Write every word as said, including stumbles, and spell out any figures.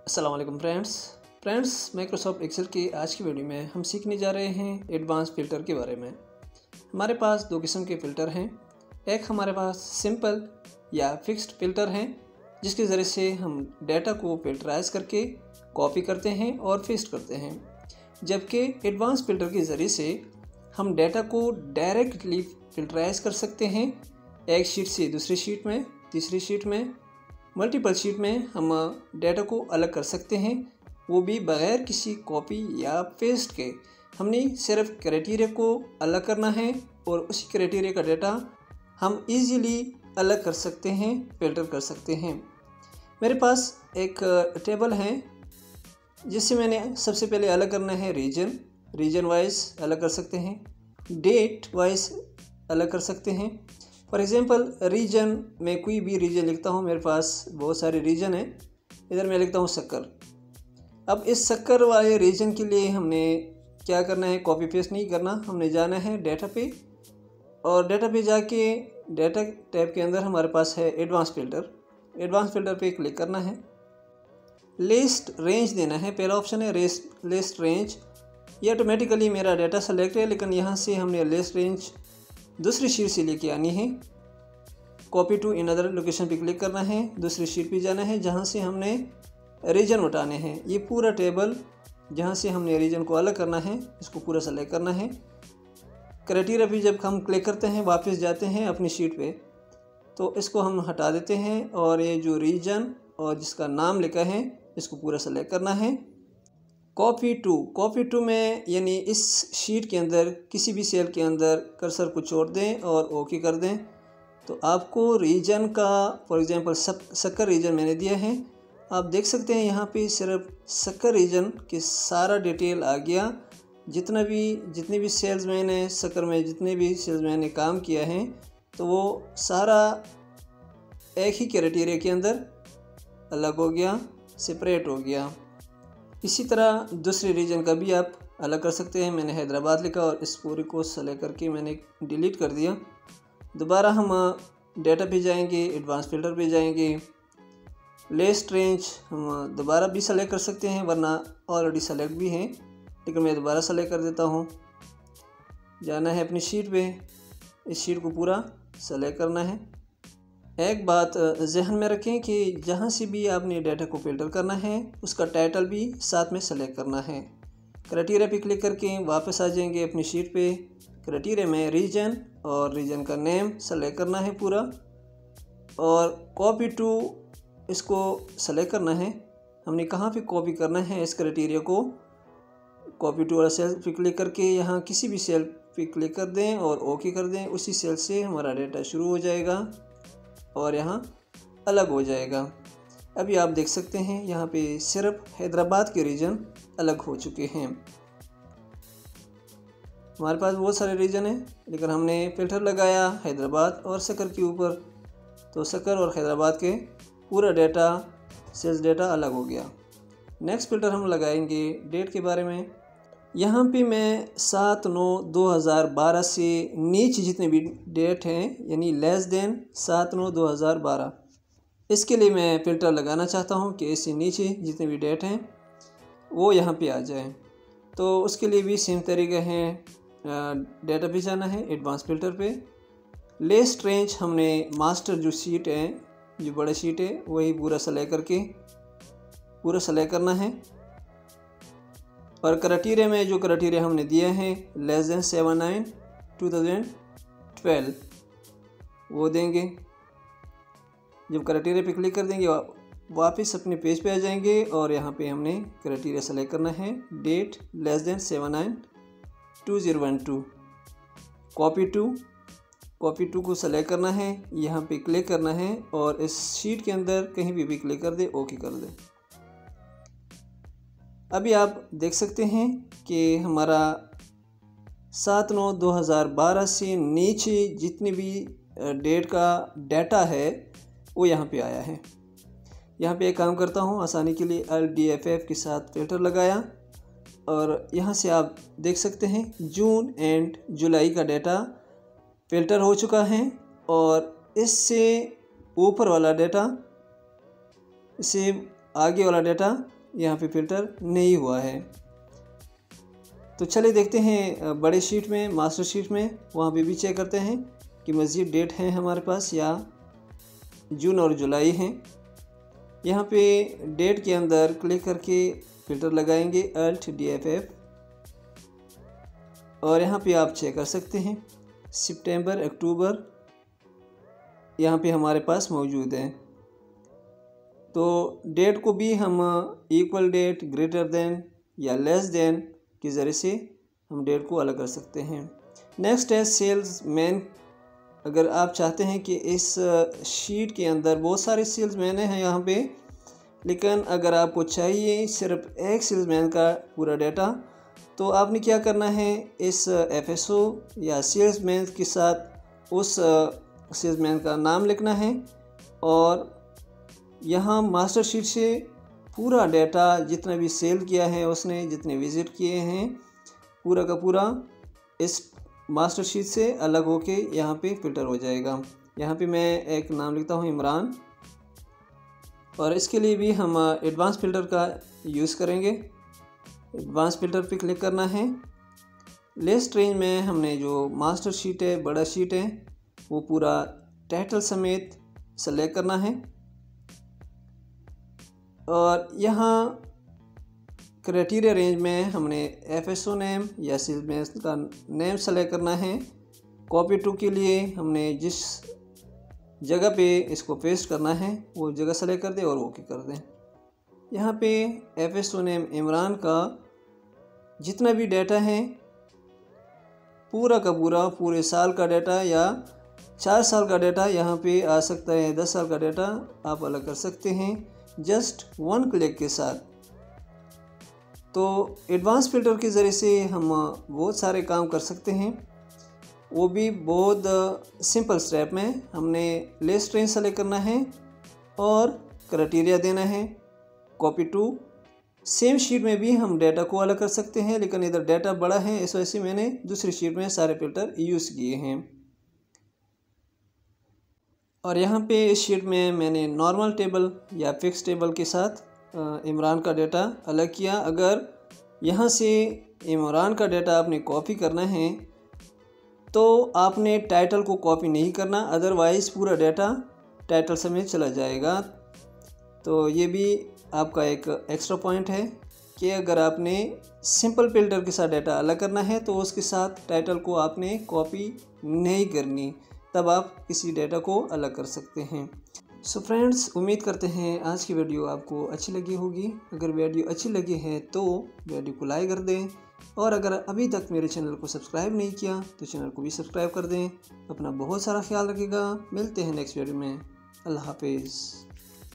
अस्सलाम वालेकुम friends friends Microsoft Excel की आज की वीडियो में हम सीखने जा रहे हैं एडवांस फ़िल्टर के बारे में। हमारे पास दो किस्म के फ़िल्टर हैं। एक हमारे पास सिंपल या फिक्स्ड फ़िल्टर हैं जिसके ज़रिए से हम डाटा को फ़िल्टराइज करके कॉपी करते हैं और पेस्ट करते हैं, जबकि एडवांस फ़िल्टर के ज़रिए से हम डाटा को डायरेक्टली फ़िल्टराइज कर सकते हैं। एक शीट से दूसरी शीट में, तीसरी शीट में, मल्टीपल शीट में हम डाटा को अलग कर सकते हैं, वो भी बग़ैर किसी कॉपी या पेस्ट के। हमने सिर्फ क्राइटेरिया को अलग करना है और उसी क्राइटेरिया का डाटा हम इजीली अलग कर सकते हैं, फ़िल्टर कर सकते हैं। मेरे पास एक टेबल है जिससे मैंने सबसे पहले अलग करना है रीजन रीजन वाइज अलग कर सकते हैं, डेट वाइज अलग कर सकते हैं। फॉर एग्ज़ाम्पल रीजन में कोई भी रीजन लिखता हूँ, मेरे पास बहुत सारे रीजन हैं। इधर मैं लिखता हूँ शक्कर। अब इस शक्कर वाले रीजन के लिए हमने क्या करना है, कॉपी पेस्ट नहीं करना, हमने जाना है डाटा पे और डाटा पे जाके डाटा टैब के अंदर हमारे पास है एडवांस फ़िल्टर। एडवांस फ़िल्टर पे क्लिक करना है, लिस्ट रेंज देना है। पहला ऑप्शन है रेस्ट लिस्ट रेंज। ये ऑटोमेटिकली मेरा डाटा सेलेक्ट है, लेकिन यहाँ से हमने लिस्ट रेंज दूसरी शीट से लेके आनी है। Copy to another location पे क्लिक करना है, दूसरी शीट पे जाना है जहाँ से हमने रीजन उठाने हैं। ये पूरा टेबल जहाँ से हमने रीजन को अलग करना है, इसको पूरा सेलेक्ट करना है। क्राइटेरिया पे जब हम क्लिक करते हैं, वापस जाते हैं अपनी शीट पे, तो इसको हम हटा देते हैं और ये जो रीजन और जिसका नाम लिखा है इसको पूरा सेलेक्ट करना है। कॉपी टू कॉपी टू में यानी इस शीट के अंदर किसी भी सेल के अंदर कर्सर को छोड़ दें और ओके कर दें, तो आपको रीजन का फॉर एग्जांपल शक्कर रीजन मैंने दिया है। आप देख सकते हैं यहाँ पे सिर्फ शक्कर रीजन के सारा डिटेल आ गया। जितना भी जितने भी सेल्समैन हैं शक्कर में, जितने भी सेल्समैन ने काम किया है, तो वो सारा एक ही क्राइटेरिया के अंदर अलग हो गया, सेपरेट हो गया। इसी तरह दूसरे रीजन का भी आप अलग कर सकते हैं। मैंने हैदराबाद लिखा और इस पूरी को सेलेक्ट करके मैंने डिलीट कर दिया। दोबारा हम डाटा पे जाएंगे, एडवांस फ़िल्टर पे जाएंगे, लिस्ट रेंज हम दोबारा भी सेलेक्ट कर सकते हैं, वरना ऑलरेडी सेलेक्ट भी हैं, लेकिन मैं दोबारा सेलेक्ट कर देता हूँ। जाना है अपनी शीट पे, इस शीट को पूरा सेलेक्ट करना है। एक बात जहन में रखें कि जहाँ से भी आपने डाटा को फ़िल्टर करना है उसका टाइटल भी साथ में सेलेक्ट करना है। क्राइटेरिया पे क्लिक करके वापस आ जाएंगे अपनी शीट पे। क्राइटेरिया में रीजन और रीजन का नेम सेलेक्ट करना है पूरा और कॉपी टू इसको सेलेक्ट करना है। हमने कहाँ पे कॉपी करना है इस क्राइटेरिया को, कॉपी टू वाला सेल पे क्लिक करके यहाँ किसी भी सेल पे क्लिक कर दें और ओके कर दें। उसी सेल से हमारा डाटा शुरू हो जाएगा और यहाँ अलग हो जाएगा। अभी आप देख सकते हैं यहाँ पे सिर्फ हैदराबाद के रीजन अलग हो चुके हैं। हमारे पास बहुत सारे रीजन हैं, लेकिन हमने फ़िल्टर लगाया हैदराबाद और शक्कर के ऊपर, तो शक्कर और हैदराबाद के पूरा डाटा सेल्स डाटा अलग हो गया। नेक्स्ट फ़िल्टर हम लगाएंगे डेट के बारे में। यहाँ पे मैं सात नौ दो हज़ार बारह से नीचे जितने भी डेट हैं, यानी लेस देन सात नौ दो हज़ार बारह, इसके लिए मैं फ़िल्टर लगाना चाहता हूँ कि इससे नीचे जितने भी डेट हैं वो यहाँ पे आ जाएं। तो उसके लिए भी सेम तरीके हैं, डाटा पे जाना है, एडवांस फ़िल्टर पे, लिस्ट रेंज हमने मास्टर जो शीट है, जो बड़ा शीट है, वही पूरा सेलेक्ट करके पूरा सेलेक्ट करना है। और क्राइटेरिया में जो क्राइटेरिया हमने दिया है less than seven nine two thousand twelve वो देंगे। जब क्राइटेरिया पे क्लिक कर देंगे वापस अपने पेज पे आ जाएंगे और यहाँ पे हमने क्राइटेरिया सेलेक्ट करना है, date less than seven nine two zero one two. Copy to copy to को सेलेक्ट करना है, यहाँ पे क्लिक करना है और इस शीट के अंदर कहीं भी भी क्लिक कर दे, ओके कर दे। अभी आप देख सकते हैं कि हमारा सात नौ दो हज़ार बारह से नीचे जितनी भी डेट का डाटा है वो यहाँ पे आया है। यहाँ पे एक काम करता हूँ आसानी के लिए, एल डी एफ एफ के साथ फ़िल्टर लगाया और यहाँ से आप देख सकते हैं जून एंड जुलाई का डाटा फ़िल्टर हो चुका है और इससे ऊपर वाला डाटा इसे आगे वाला डेटा यहाँ पे फ़िल्टर नहीं हुआ है। तो चलिए देखते हैं बड़े शीट में, मास्टर शीट में, वहाँ पे भी चेक करते हैं कि मज़ीद डेट हैं हमारे पास या जून और जुलाई हैं। यहाँ पे डेट के अंदर क्लिक करके फ़िल्टर लगाएंगे अल्ट डी एफ एफ और यहाँ पे आप चेक कर सकते हैं सितंबर, अक्टूबर यहाँ पे हमारे पास मौजूद है। तो डेट को भी हम इक्वल डेट, ग्रेटर देन या लेस देन के ज़रिए से हम डेट को अलग कर सकते हैं। नेक्स्ट है सेल्स मैन। अगर आप चाहते हैं कि इस शीट के अंदर बहुत सारे सेल्स मैन हैं यहाँ पे, लेकिन अगर आपको चाहिए सिर्फ एक सेल्स मैन का पूरा डेटा, तो आपने क्या करना है, इस एफ एस ओ या सेल्स मैन के साथ उस सेल्स मैन का नाम लिखना है और यहाँ मास्टर शीट से पूरा डेटा जितना भी सेल किया है उसने, जितने विज़िट किए हैं, पूरा का पूरा इस मास्टर शीट से अलग होके यहाँ पे फ़िल्टर हो जाएगा। यहाँ पे मैं एक नाम लिखता हूँ इमरान, और इसके लिए भी हम एडवांस फ़िल्टर का यूज़ करेंगे। एडवांस फ़िल्टर पे क्लिक करना है। लिस्ट रेंज में हमने जो मास्टर शीट है, बड़ा शीट है, वो पूरा टाइटल समेत सेलेक्ट करना है और यहाँ क्राइटेरिया रेंज में हमने एफ एस ओ नेम या सेल्स मैन का नेम सेलेक्ट करना है। कॉपी टू के लिए हमने जिस जगह पे इसको पेस्ट करना है वो जगह सेलेक्ट कर दें और ओके कर दें। यहाँ पे F S O name Imran का जितना भी डाटा है पूरा का पूरा, पूरे साल का डाटा या चार साल का डाटा यहाँ पे आ सकता है, दस साल का डाटा आप अलग कर सकते हैं जस्ट वन क्लिक के साथ। तो एडवांस फ़िल्टर के ज़रिए से हम बहुत सारे काम कर सकते हैं, वो भी बहुत सिंपल स्टेप में। हमने लिस्ट रेंज सेलेक्ट करना है और क्राइटेरिया देना है कॉपी टू। सेम शीट में भी हम डाटा को अलग कर सकते हैं, लेकिन इधर डाटा बड़ा है इस वजह से मैंने दूसरी शीट में सारे फ़िल्टर यूज़ किए हैं। और यहाँ पे इस शीट में मैंने नॉर्मल टेबल या फिक्स टेबल के साथ इमरान का डाटा अलग किया। अगर यहाँ से इमरान का डाटा आपने कॉपी करना है तो आपने टाइटल को कॉपी नहीं करना, अदरवाइज़ पूरा डाटा टाइटल समेत चला जाएगा। तो ये भी आपका एक एक्स्ट्रा पॉइंट है कि अगर आपने सिंपल फ़िल्टर के साथ डाटा अलग करना है तो उसके साथ टाइटल को आपने कॉपी नहीं करनी, तब आप किसी डाटा को अलग कर सकते हैं। सो so फ्रेंड्स, उम्मीद करते हैं आज की वीडियो आपको अच्छी लगी होगी। अगर वीडियो अच्छी लगी है तो वीडियो को लाइक कर दें, और अगर अभी तक मेरे चैनल को सब्सक्राइब नहीं किया तो चैनल को भी सब्सक्राइब कर दें। अपना बहुत सारा ख्याल रखिएगा। मिलते हैं नेक्स्ट वीडियो में। अल्लाह हाफिज़।